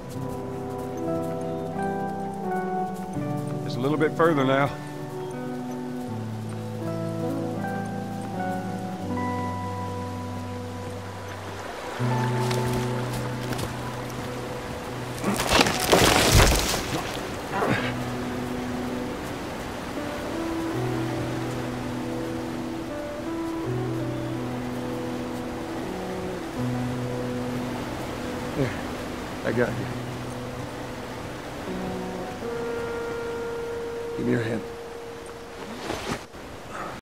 Just a little bit further now. There, I got you. Give me your hand.